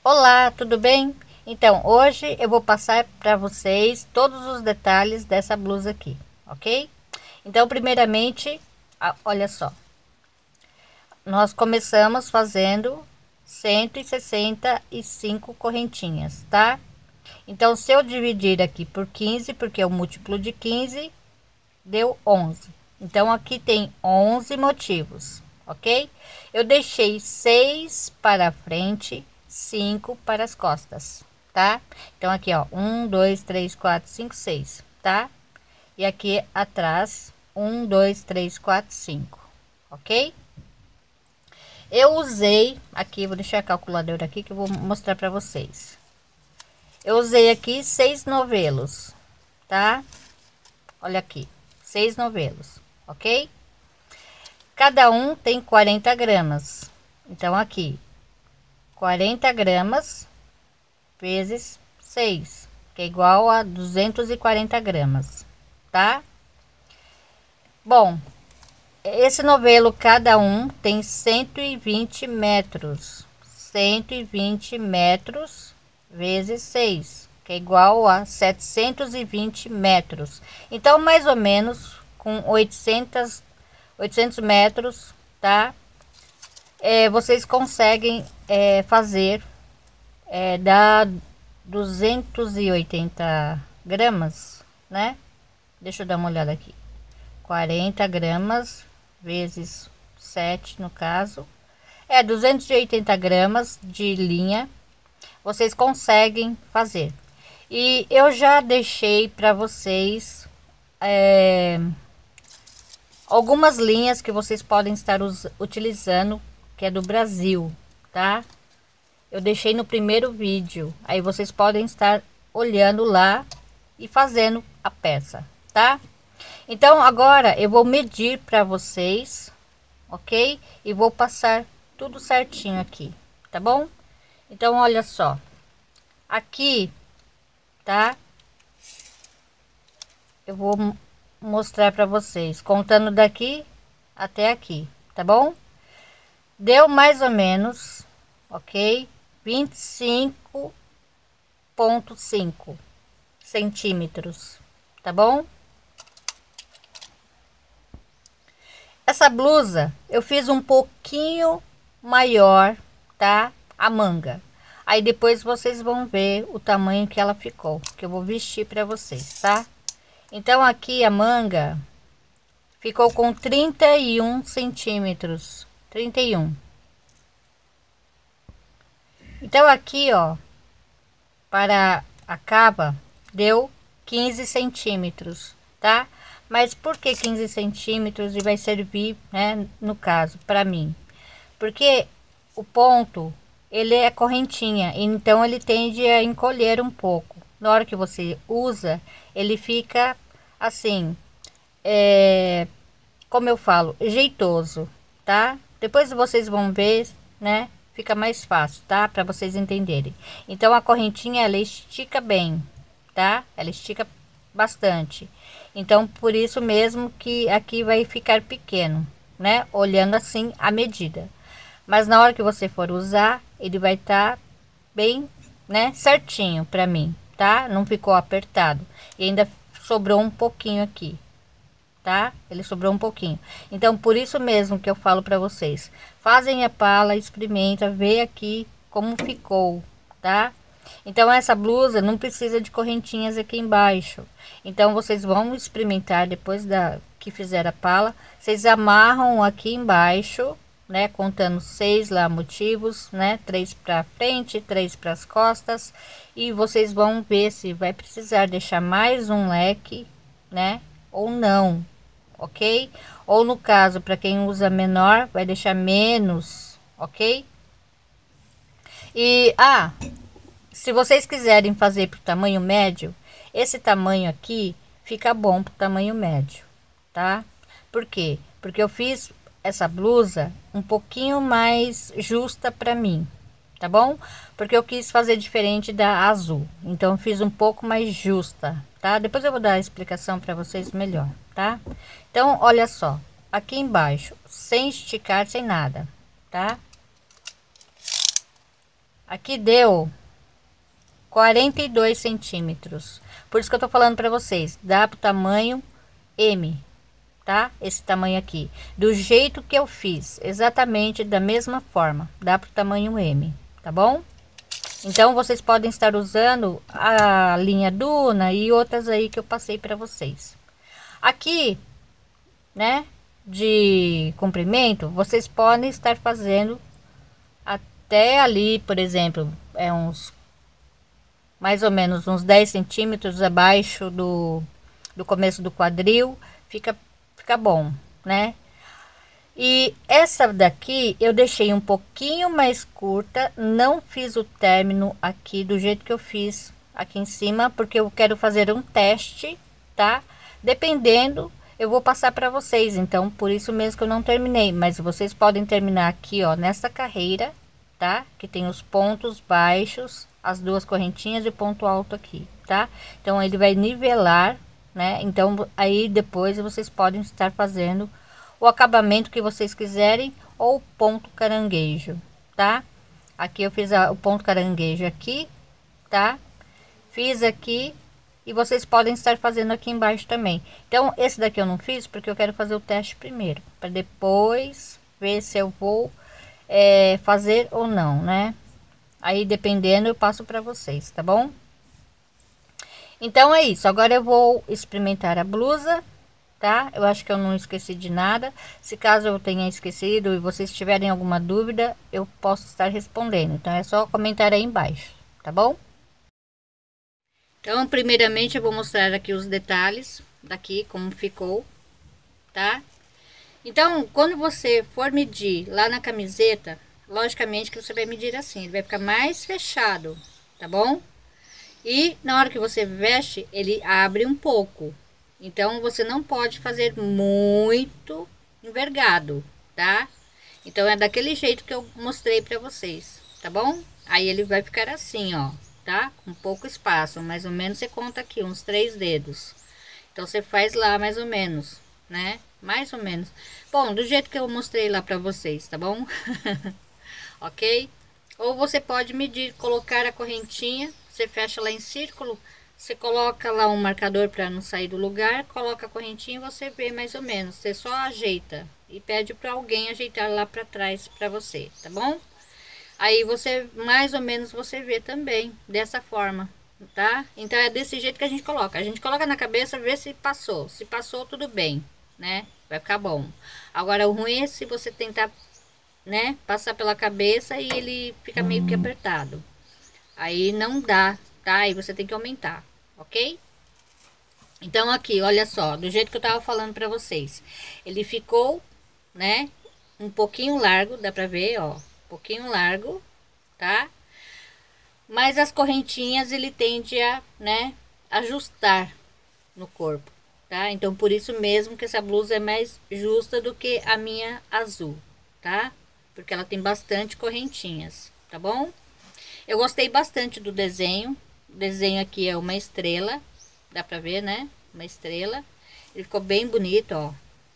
Olá, tudo bem? Então, hoje eu vou passar para vocês todos os detalhes dessa blusa aqui, ok? Então, primeiramente, olha só, nós começamos fazendo 165 correntinhas, tá? Então, se eu dividir aqui por 15, porque é o múltiplo de 15, deu 11. Então, aqui tem 11 motivos, ok? Eu deixei 6 para a frente, 5 para as costas, tá? Então, aqui, ó, 1, 2, 3, 4, 5, 6, tá? E aqui atrás, 1, 2, 3, 4, 5, ok? Eu usei aqui, vou deixar a calculadora aqui que eu vou mostrar para vocês. Eu usei aqui 6 novelos, tá? Olha aqui, 6 novelos, ok? Cada um tem 40 gramas. Então, aqui, 40 gramas vezes 6, que é igual a 240 gramas, tá? Bom, esse novelo, cada um tem 120 metros. 120 metros vezes 6, que é igual a 720 metros. Então, mais ou menos, com 800 metros, tá? Vocês conseguem fazer, dá 280 gramas, né? Deixa eu dar uma olhada aqui. 40 gramas vezes 7, no caso. 280 gramas de linha. Vocês conseguem fazer. E eu já deixei para vocês algumas linhas que vocês podem estar utilizando, que é do Brasil, tá? Eu deixei no primeiro vídeo, aí vocês podem estar olhando lá e fazendo a peça, tá? Então agora eu vou medir para vocês, ok? E vou passar tudo certinho aqui, tá bom? Então olha só, aqui, tá? Eu vou mostrar para vocês, contando daqui até aqui, tá bom? Deu mais ou menos, ok? 25,5 centímetros, tá bom? Essa blusa eu fiz um pouquinho maior, tá? A manga. Aí depois vocês vão ver o tamanho que ela ficou, que eu vou vestir para vocês, tá? Então aqui a manga ficou com 31 centímetros, 31. Então aqui, ó, para a cava deu 15 centímetros, tá? Mas por que 15 centímetros? E vai servir, né, no caso, para mim, porque o ponto, ele é correntinha, então ele tende a encolher um pouco. Na hora que você usa, ele fica assim, como eu falo, jeitoso, tá? Depois vocês vão ver, né? Fica mais fácil, tá? Para vocês entenderem. Então a correntinha, ela estica bem, tá? Ela estica bastante. Então por isso mesmo que aqui vai ficar pequeno, né? Olhando assim a medida. Mas na hora que você for usar, ele vai estar bem, né? Certinho para mim, tá? Não ficou apertado. E ainda sobrou um pouquinho aqui, tá? Ele sobrou um pouquinho. Então por isso mesmo que eu falo para vocês, fazem a pala, experimenta, vê aqui como ficou, tá? Então essa blusa não precisa de correntinhas aqui embaixo. Então vocês vão experimentar depois da que fizer a pala, vocês amarram aqui embaixo, né? Contando 6 lá motivos, né? 3 para frente, 3 para as costas, e vocês vão ver se vai precisar deixar mais um leque, né? Ou não, ok? Ou no caso, para quem usa menor, vai deixar menos, ok? E se vocês quiserem fazer para o tamanho médio, esse tamanho aqui fica bom para o tamanho médio, tá? Por quê? Porque eu fiz essa blusa um pouquinho mais justa para mim, tá bom? Porque eu quis fazer diferente da azul, então eu fiz um pouco mais justa, tá? Depois eu vou dar a explicação para vocês melhor, tá? Então olha só, aqui embaixo, sem esticar, sem nada, tá? Aqui deu 42 centímetros. Por isso que eu tô falando para vocês, dá pro tamanho M, tá? Esse tamanho aqui, do jeito que eu fiz, exatamente da mesma forma, dá pro tamanho M, tá bom? Então vocês podem estar usando a linha Duna e outras aí que eu passei para vocês. Aqui, né, de comprimento, vocês podem estar fazendo até ali, por exemplo, uns mais ou menos uns 10 centímetros abaixo do começo do quadril, fica bom, né? E essa daqui eu deixei um pouquinho mais curta, não fiz o término aqui do jeito que eu fiz aqui em cima, porque eu quero fazer um teste, tá? Dependendo, eu vou passar para vocês, então por isso mesmo que eu não terminei, mas vocês podem terminar aqui, ó, nessa carreira, tá? Que tem os pontos baixos, as duas correntinhas e ponto alto aqui, tá? Então ele vai nivelar, né? Então aí depois vocês podem estar fazendo o acabamento que vocês quiserem ou ponto caranguejo, tá? Aqui eu fiz o ponto caranguejo aqui, tá? Fiz aqui e vocês podem estar fazendo aqui embaixo também. Então esse daqui eu não fiz porque eu quero fazer o teste primeiro, para depois ver se eu vou fazer ou não, né? Aí dependendo eu passo para vocês, tá bom? Então é isso. Agora eu vou experimentar a blusa, tá? Eu acho que eu não esqueci de nada. Se caso eu tenha esquecido e vocês tiverem alguma dúvida, eu posso estar respondendo. Então é só comentar aí embaixo, tá bom? Então, primeiramente eu vou mostrar aqui os detalhes daqui como ficou, tá? Então, quando você for medir lá na camiseta, logicamente que você vai medir assim, ele vai ficar mais fechado, tá bom? E na hora que você veste, ele abre um pouco. Então, você não pode fazer muito envergado, tá? Então, é daquele jeito que eu mostrei para vocês, tá bom? Aí ele vai ficar assim, ó, tá? Com pouco espaço, mais ou menos você conta aqui, uns 3 dedos. Então, você faz lá mais ou menos, né? Mais ou menos. Bom, do jeito que eu mostrei lá para vocês, tá bom? Ok? Ou você pode medir, colocar a correntinha, você fecha lá em círculo, você coloca lá um marcador para não sair do lugar, coloca a correntinha e você vê mais ou menos. Você só ajeita e pede para alguém ajeitar lá para trás para você, tá bom? Aí você, mais ou menos, você vê também dessa forma, tá? Então é desse jeito que a gente coloca. A gente coloca na cabeça, vê se passou. Se passou, tudo bem, né? Vai ficar bom. Agora o ruim é se você tentar, né, passar pela cabeça e ele fica meio que apertado. Aí não dá, tá? Aí você tem que aumentar, ok? Então aqui, olha só, do jeito que eu tava falando pra vocês, ele ficou, né, um pouquinho largo, dá pra ver, ó, um pouquinho largo, tá? Mas as correntinhas ele tende a, né, ajustar no corpo, tá? Então por isso mesmo que essa blusa é mais justa do que a minha azul, tá? Porque ela tem bastante correntinhas, tá bom? Eu gostei bastante do desenho. O desenho aqui é uma estrela, dá pra ver, né? Uma estrela. Ele ficou bem bonito, ó,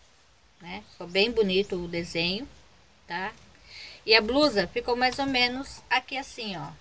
né? Ficou bem bonito o desenho, tá? E a blusa ficou mais ou menos aqui assim, ó,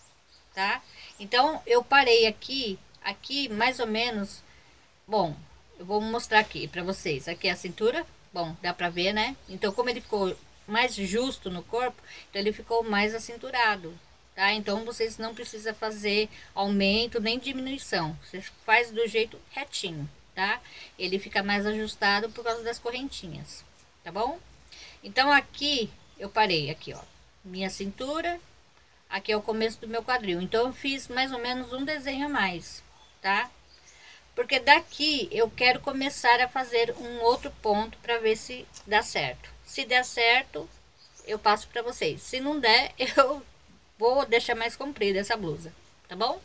tá? Então eu parei aqui mais ou menos. Bom, eu vou mostrar aqui pra vocês. Aqui é a cintura, bom, dá pra ver, né? Então como ele ficou mais justo no corpo, então ele ficou mais acinturado, tá? Então vocês não precisam fazer aumento nem diminuição, você faz do jeito retinho, tá? Ele fica mais ajustado por causa das correntinhas, tá bom? Então aqui eu parei aqui, ó, minha cintura, aqui é o começo do meu quadril. Então eu fiz mais ou menos um desenho a mais, tá? Porque daqui eu quero começar a fazer um outro ponto para ver se dá certo. Se der certo, eu passo para vocês. Se não der, eu vou deixar mais comprida essa blusa, tá bom?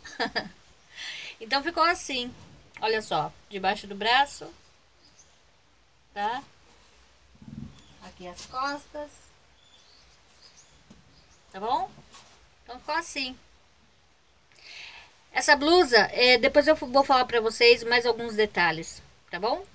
Então ficou assim, olha só, debaixo do braço, tá? Aqui as costas, tá bom? Então ficou assim. Essa blusa, depois eu vou falar para vocês mais alguns detalhes, tá bom?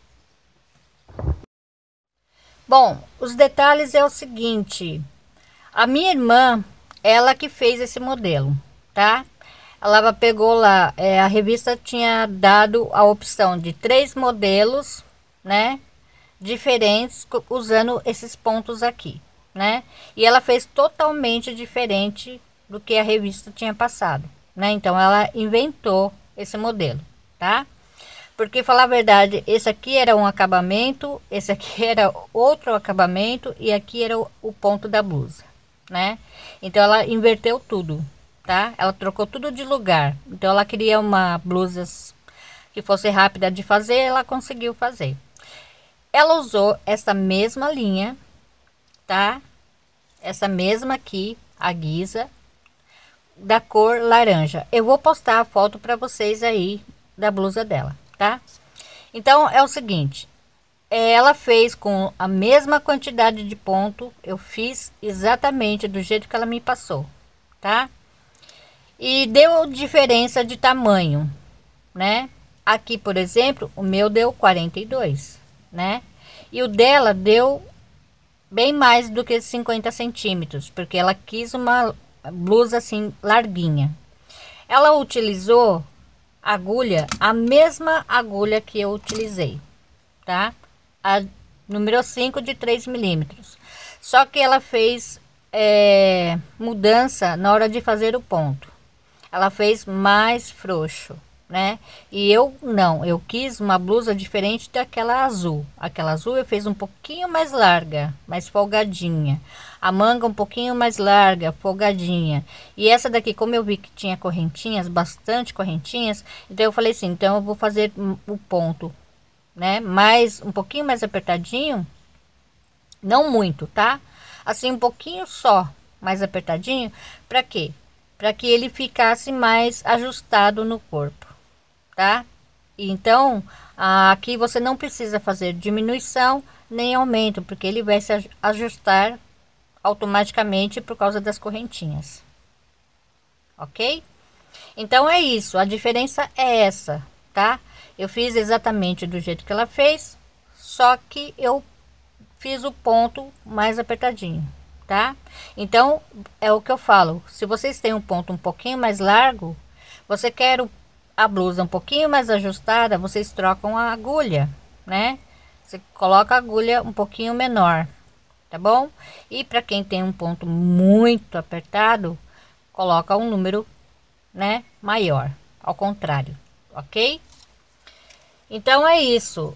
Bom, os detalhes é o seguinte. A minha irmã, ela que fez esse modelo, tá? Ela pegou lá, a revista tinha dado a opção de 3 modelos, né, diferentes, usando esses pontos aqui, né? E ela fez totalmente diferente do que a revista tinha passado, né? Então ela inventou esse modelo, tá? Porque, falar a verdade, esse aqui era um acabamento, esse aqui era outro acabamento e aqui era o ponto da blusa, né? Então ela inverteu tudo, tá? Ela trocou tudo de lugar. Então ela queria uma blusa que fosse rápida de fazer, ela conseguiu fazer. Ela usou essa mesma linha, tá? Essa mesma aqui, a guisa, da cor laranja. Eu vou postar a foto para vocês aí da blusa dela, tá? Então é o seguinte, ela fez com a mesma quantidade de ponto, eu fiz exatamente do jeito que ela me passou, tá? E deu diferença de tamanho, né? Aqui, por exemplo, o meu deu 42, né? E o dela deu bem mais do que 50 centímetros, porque ela quis uma blusa assim larguinha. Ela utilizou agulha, a mesma agulha que eu utilizei, tá? A número 5 de 3 milímetros. Só que ela fez mudança na hora de fazer o ponto. Ela fez mais frouxo, né? E eu não, eu quis uma blusa diferente daquela azul. Aquela azul eu fiz um pouquinho mais larga, mais folgadinha. A manga um pouquinho mais larga, folgadinha. E essa daqui, como eu vi que tinha correntinhas, bastante correntinhas, então eu falei assim, então eu vou fazer o ponto, né? Mais um pouquinho mais apertadinho, não muito, tá? Assim um pouquinho só, mais apertadinho, para quê? Para que ele ficasse mais ajustado no corpo, tá? Então, aqui você não precisa fazer diminuição nem aumento, porque ele vai se ajustar automaticamente por causa das correntinhas, ok? Então é isso, a diferença é essa, tá? Eu fiz exatamente do jeito que ela fez, só que eu fiz o ponto mais apertadinho, tá? Então é o que eu falo, se vocês têm um ponto um pouquinho mais largo, você quer a blusa um pouquinho mais ajustada, vocês trocam a agulha, né? Você coloca a agulha um pouquinho menor, tá bom? E para quem tem um ponto muito apertado, coloca um número, né, maior, ao contrário, ok? Então é isso.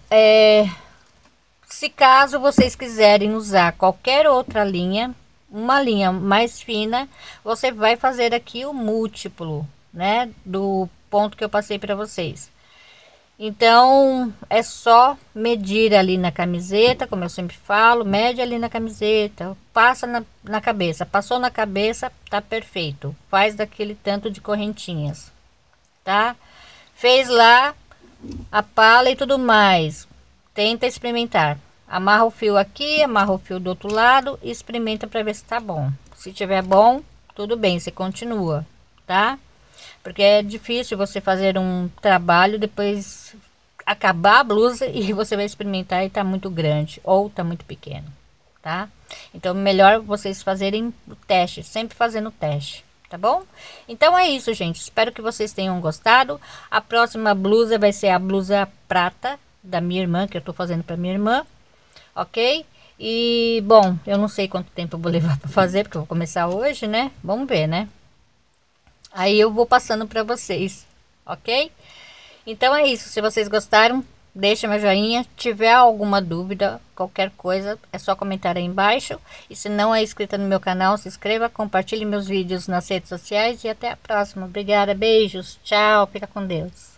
Se caso vocês quiserem usar qualquer outra linha, uma linha mais fina, você vai fazer aqui o múltiplo, né, do ponto que eu passei para vocês. Então é só medir ali na camiseta, como eu sempre falo, mede ali na camiseta, passa na cabeça, passou na cabeça, tá perfeito, faz daquele tanto de correntinhas, tá? Fez lá a pala e tudo mais, tenta experimentar, amarra o fio aqui, amarra o fio do outro lado e experimenta para ver se tá bom. Se tiver bom, tudo bem, você continua, tá? Porque é difícil você fazer um trabalho, depois acabar a blusa e você vai experimentar e tá muito grande ou tá muito pequeno, tá? Então melhor vocês fazerem o teste, sempre fazendo o teste, tá bom? Então é isso, gente, espero que vocês tenham gostado. A próxima blusa vai ser a blusa prata da minha irmã, que eu tô fazendo para minha irmã, ok? E bom, eu não sei quanto tempo eu vou levar para fazer, porque eu vou começar hoje, né? Vamos ver, né? Aí eu vou passando para vocês, ok? Então é isso, se vocês gostaram, deixa meu joinha. Tiver alguma dúvida, qualquer coisa, é só comentar aí embaixo. E se não é inscrita no meu canal, se inscreva, compartilhe meus vídeos nas redes sociais e até a próxima. Obrigada, beijos, tchau, fica com Deus.